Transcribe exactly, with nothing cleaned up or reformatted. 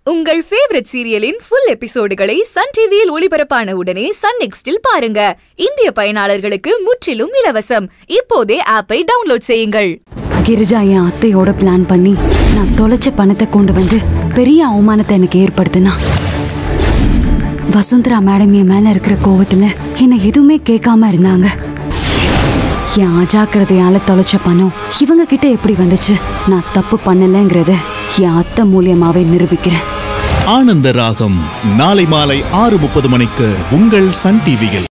உங்கள் ஃபேவரட் சீரியலின் ஃபுல் எபிசோடுகளை சன் டிவியில் ஒளிபரப்பான உடனே சன் நெக்ஸ்டில் பாருங்க. இந்திய பயனாளர்களுக்கு முற்றிலும் இலவசம். இப்போதே ஆப்பை டவுன்லோட் செய்யுங்கள். கிரிஜா என் அத்தையோட பிளான் பண்ணி நான் தொலைச்ச பணத்தை கொண்டு வந்து பெரிய அவமானத்தை எனக்கு ஏற்படுத்தினா. வசுந்தரா மேடம் என் மேல இருக்கிற கோவத்துல என்னை எதுவுமே கேட்காம இருந்தாங்க. என் அஜாக்கிரதையால தொலைச்ச பணம் இவங்க கிட்ட எப்படி வந்துச்சு? நான் தப்பு பண்ணலங்கிறத என் அத்தை மூலியமாவே நிரூபிக்கிறேன். ஆனந்த ராகம் நாளை மாலை ஆறு முப்பது மணிக்கு உங்கள் சன் டிவியில்.